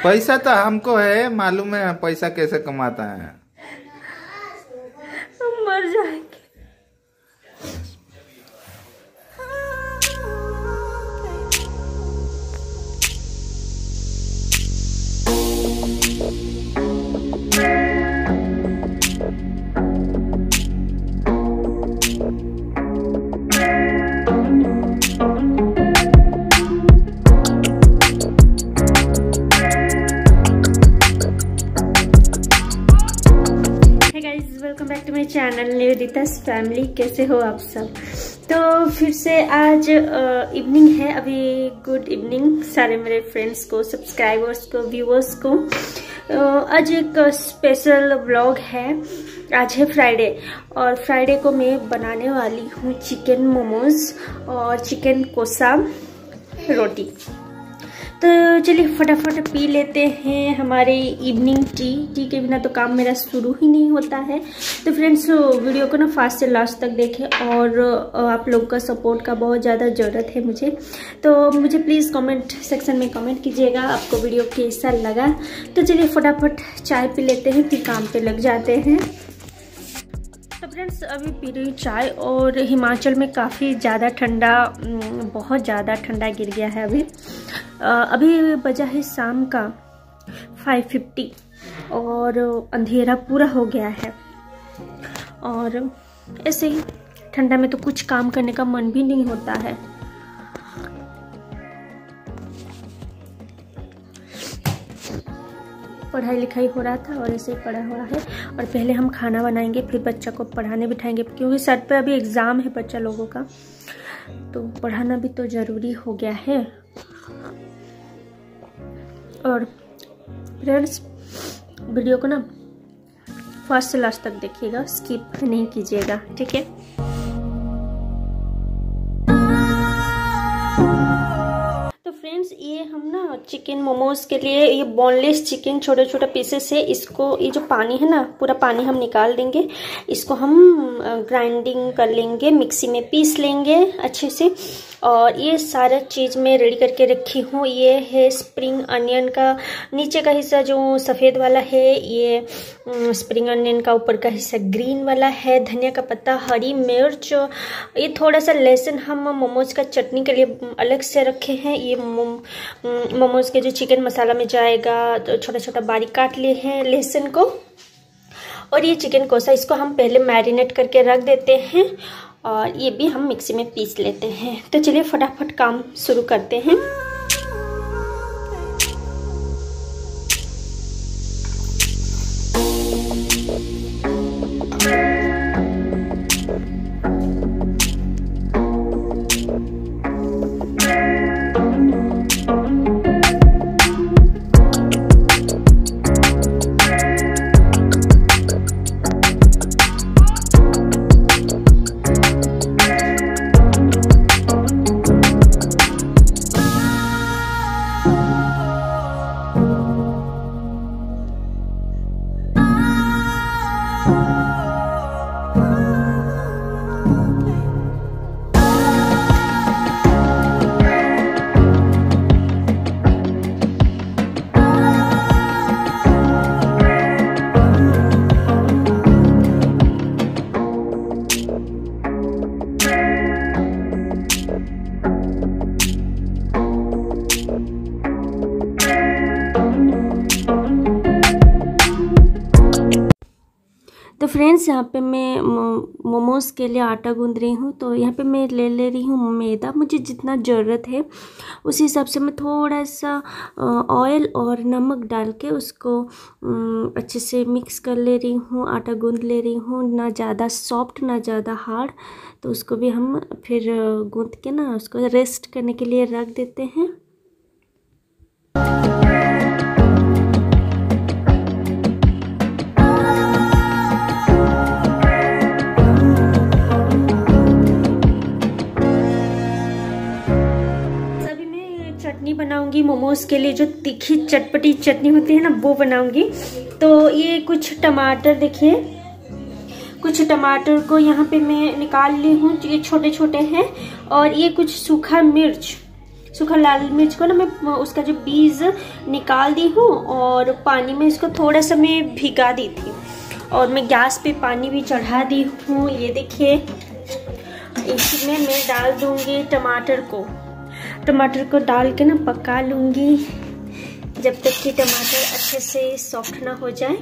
पैसा तो हमको है, मालूम है पैसा कैसे कमाता है। मर जाएंगे। Welcome back to my channel Nivedita's family. कैसे हो आप सब? तो फिर से आज इवनिंग है, अभी गुड इवनिंग सारे मेरे फ्रेंड्स को, सब्सक्राइबर्स को, व्यूअर्स को। आज एक स्पेशल व्लॉग है। आज है फ्राइडे और फ्राइडे को मैं बनाने वाली हूँ चिकन मोमोज और चिकन कोसा रोटी। तो चलिए फटाफट पी लेते हैं हमारे इवनिंग टी के बिना तो काम मेरा शुरू ही नहीं होता है। तो फ्रेंड्स वीडियो को ना फास्ट से लास्ट तक देखें और आप लोग का सपोर्ट का बहुत ज़्यादा ज़रूरत है मुझे। तो मुझे प्लीज़ कमेंट सेक्शन में कमेंट कीजिएगा आपको वीडियो कैसा लगा। तो चलिए फटाफट चाय पी लेते हैं, फिर काम पे लग जाते हैं। तो फ्रेंड्स अभी पी रही हूँ चाय और हिमाचल में काफ़ी ज़्यादा ठंडा, बहुत ज़्यादा ठंडा गिर गया है। अभी बजा है शाम का 5:50 और अंधेरा पूरा हो गया है। और ऐसे ही ठंडा में तो कुछ काम करने का मन भी नहीं होता है। पढ़ाई लिखाई हो रहा था और ऐसे ही पढ़ा हुआ है। और पहले हम खाना बनाएंगे, फिर बच्चा को पढ़ाने बिठाएंगे, क्योंकि सर पे अभी एग्ज़ाम है बच्चा लोगों का, तो पढ़ाना भी तो ज़रूरी हो गया है। और फ्रेंड्स वीडियो को ना फर्स्ट से लास्ट तक देखिएगा, स्किप नहीं कीजिएगा, ठीक है? फ्रेंड्स ये हम ना चिकन मोमोज के लिए ये बोनलेस चिकन छोटे छोटे पीसेस है। इसको ये जो पानी है ना, पूरा पानी हम निकाल देंगे। इसको हम ग्राइंडिंग कर लेंगे, मिक्सी में पीस लेंगे अच्छे से। और ये सारा चीज़ मैं रेडी करके रखी हूँ। ये है स्प्रिंग अनियन का नीचे का हिस्सा जो सफ़ेद वाला है, ये स्प्रिंग अनियन का ऊपर का हिस्सा ग्रीन वाला है, धनिया का पत्ता, हरी मिर्च, ये थोड़ा सा लहसुन हम मोमोज का चटनी के लिए अलग से रखे हैं। ये मोमोज के जो चिकन मसाला में जाएगा, तो छोटा छोटा बारीक काट लिए हैं लहसुन को। और ये चिकन कोसा, इसको हम पहले मैरिनेट करके रख देते हैं और ये भी हम मिक्सी में पीस लेते हैं। तो चलिए फटाफट काम शुरू करते हैं। तो फ्रेंड्स यहाँ पे मैं मोमोज के लिए आटा गूंद रही हूँ। तो यहाँ पे मैं ले रही हूँ मैदा, मुझे जितना ज़रूरत है उस हिसाब से मैं थोड़ा सा ऑयल और नमक डाल के उसको अच्छे से मिक्स कर ले रही हूँ, आटा गूंद ले रही हूँ। ना ज़्यादा सॉफ्ट ना ज़्यादा हार्ड। तो उसको भी हम फिर गूंद के ना उसको रेस्ट करने के लिए रख देते हैं। चटनी बनाऊंगी मोमोज के लिए, जो तीखी चटपटी चटनी होती है ना, वो बनाऊंगी। तो ये कुछ टमाटर देखिए, कुछ टमाटर को यहाँ पे मैं निकाल ली हूँ, ये छोटे छोटे हैं। और ये कुछ सूखा मिर्च, सूखा लाल मिर्च को ना मैं उसका जो बीज निकाल दी हूँ और पानी में इसको थोड़ा सा मैं भिगा दी थी और मैं गैस पे पानी भी चढ़ा दी हूँ। ये देखिए, इसमें मैं डाल दूँगी टमाटर को डाल के ना पका लूँगी जब तक कि टमाटर अच्छे से सॉफ्ट ना हो जाए।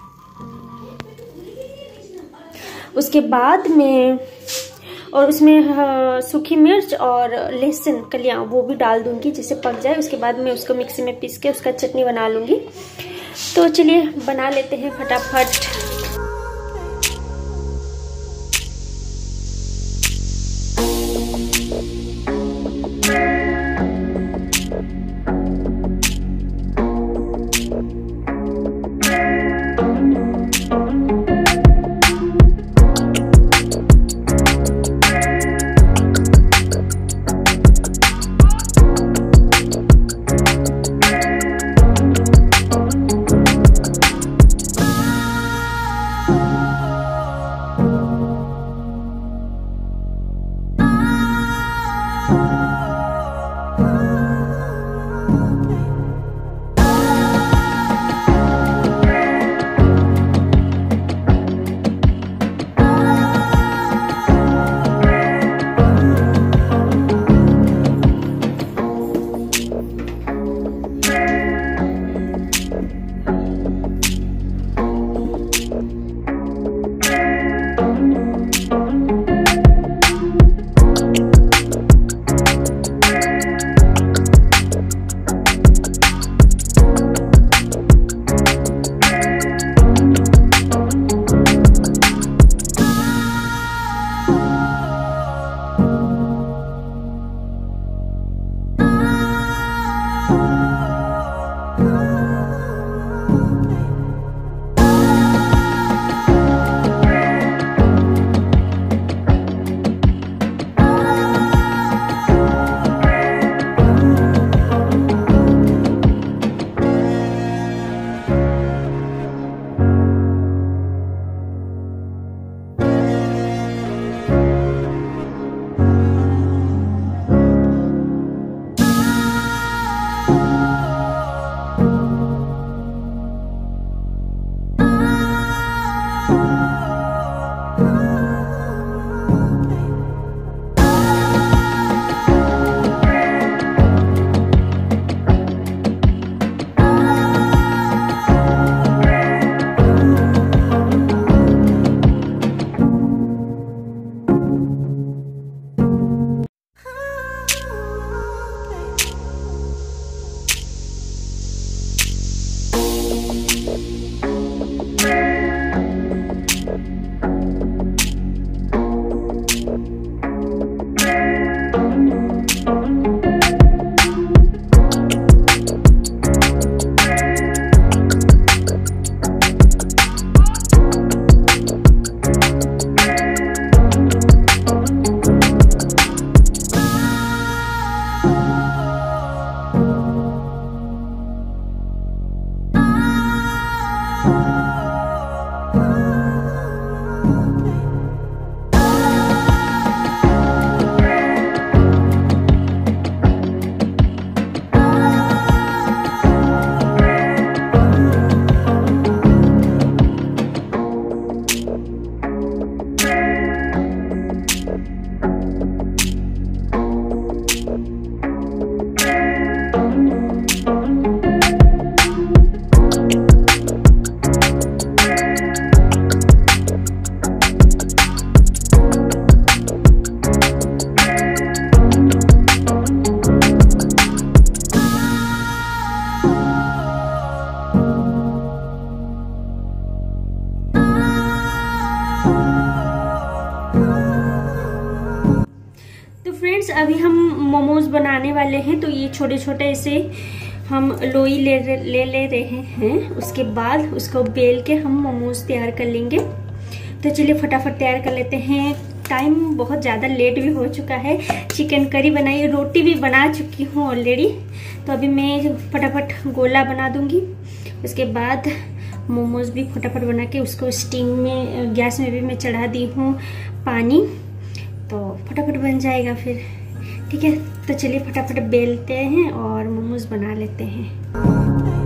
उसके बाद में और उसमें सूखी मिर्च और लहसुन कलियाँ वो भी डाल दूंगी जिससे पक जाए। उसके बाद मैं उसको मिक्सी में पीस के उसका चटनी बना लूँगी। तो चलिए बना लेते हैं फटाफट। फ्रेंड्स अभी हम मोमोज बनाने वाले हैं, तो ये छोटे छोटे ऐसे हम लोई ले रहे हैं। उसके बाद उसको बेल के हम मोमोज तैयार कर लेंगे। तो चलिए फटाफट तैयार कर लेते हैं। टाइम बहुत ज़्यादा लेट भी हो चुका है। चिकन करी बनाई, रोटी भी बना चुकी हूँ ऑलरेडी। तो अभी मैं फटाफट गोला बना दूंगी। उसके बाद मोमोज भी फटाफट बना के उसको स्टीम में गैस में भी मैं चढ़ा दी हूँ पानी, तो फटाफट बन जाएगा फिर। ठीक है। तो चलिए फटाफट बेलते हैं और मोमोज बना लेते हैं।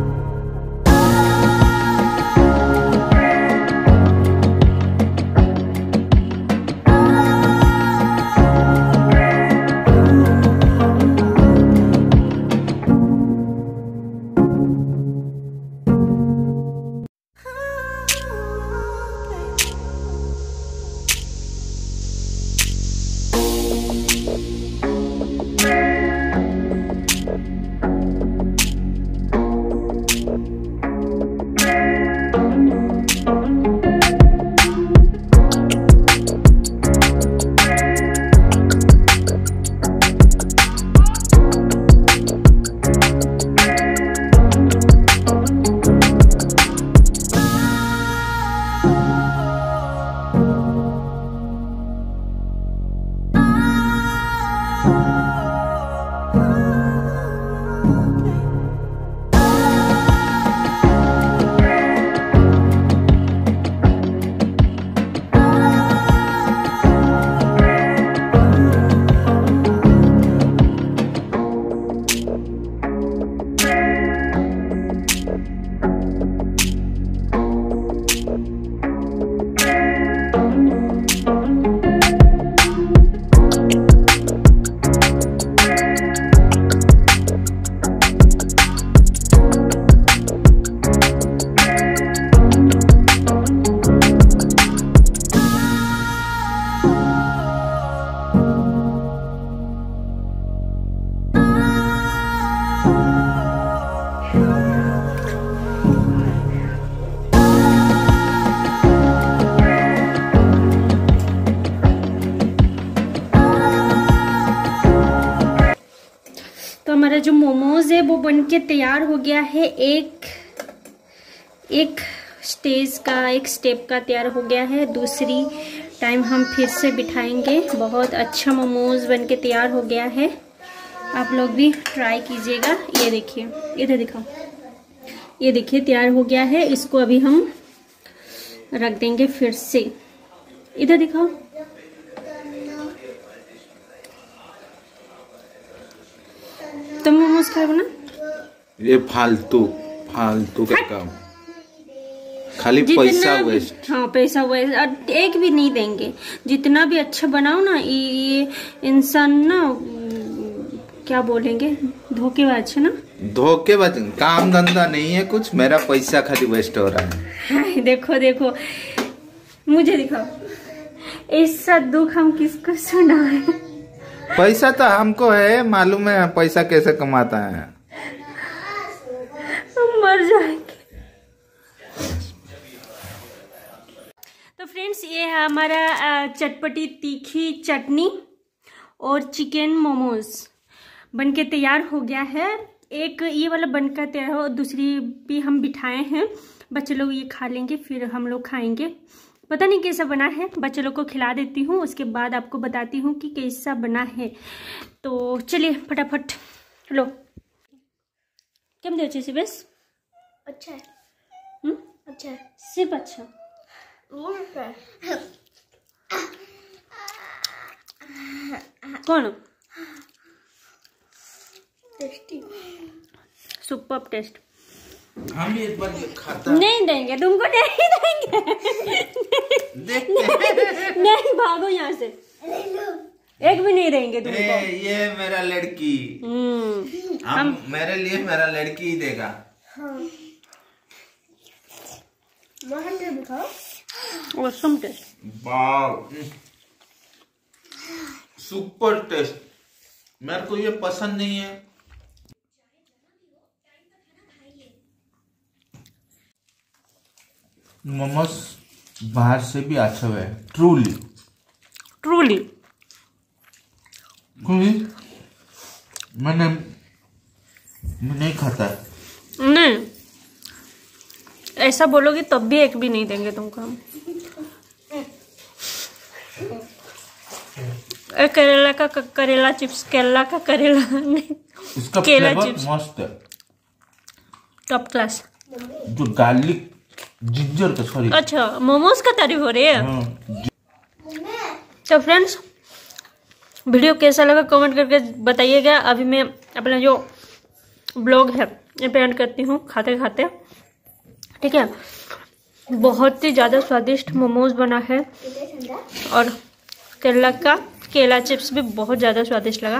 हमारा जो मोमोज है वो बनके तैयार हो गया है। एक स्टेप का तैयार हो गया है। दूसरी टाइम हम फिर से बिठाएंगे। बहुत अच्छा मोमोज बनके तैयार हो गया है। आप लोग भी ट्राई कीजिएगा। ये देखिए, इधर दिखाओ, ये देखिए तैयार हो गया है। इसको अभी हम रख देंगे फिर से। इधर दिखाओ, तुम मोमोज खाओ ना। ये फालतू का काम, खाली पैसा वेस्ट। हाँ, पैसा वेस्ट। और एक भी नहीं देंगे। जितना भी अच्छा बनाओ ना, ये इंसान ना क्या बोलेंगे, धोखेबाज है ना। धोखेबाज, काम धंधा नहीं है कुछ, मेरा पैसा खाली वेस्ट हो रहा है। देखो मुझे दिखाओ, ऐसा दुख हम किसको सुनाए। पैसा तो हमको है, मालूम है पैसा कैसे कमाता है। मर जाएंगे। तो फ्रेंड्स, ये है हमारा चटपटी तीखी चटनी और चिकन मोमोज बनके तैयार हो गया है। एक ये वाला बनकर तैयार हो, दूसरी भी हम बिठाए हैं। बच्चे लोग ये खा लेंगे, फिर हम लोग खाएंगे। पता नहीं कैसा बना है, बच्चे लोग को खिला देती हूँ, उसके बाद आपको बताती हूँ कि कैसा बना है। तो चलिए फटाफट लो। केम दे से बस अच्छा है। अच्छा है, सिर्फ अच्छा। कौन? Tasty, super taste. हम एक बार खाता नहीं देंगे तुमको, नहीं देंगे। नहीं, भागो यहाँ से, एक भी नहीं देंगे तुमको। ये मेरा लड़की, हम मेरे लिए मेरा लड़की ही देगा। हाँ, awesome taste. Wow, super taste. मेरे को ये पसंद नहीं है। मोमोज बाहर से भी अच्छा है, ट्रूली। मैं नहीं खाता। नहीं, ऐसा बोलोगे तब भी एक भी नहीं देंगे तुमको हम। करेला का करेला चिप्स, केला का करेला नहीं, इसका केला फ्लेवर चिप्स मस्त है, टॉप क्लास। जो गार्लिक जिंजर का, सॉरी। अच्छा, मोमोज का तारीफ हो रही है। हाँ। तो फ्रेंड्स, वीडियो कैसा लगा कमेंट करके बताइएगा। अभी मैं अपना जो ब्लॉग है ये पे एंड करती हूँ खाते खाते, ठीक है। बहुत ही ज़्यादा स्वादिष्ट मोमोज बना है और केला चिप्स भी बहुत ज़्यादा स्वादिष्ट लगा।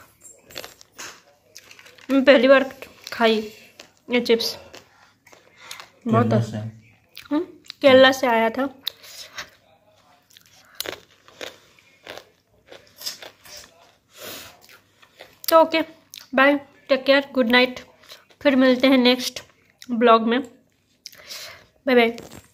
मैं पहली बार खाई ये चिप्स, बहुत केरला से आया था। तो okay, bye, take care, good night. फिर मिलते हैं नेक्स्ट ब्लॉग में। Bye bye.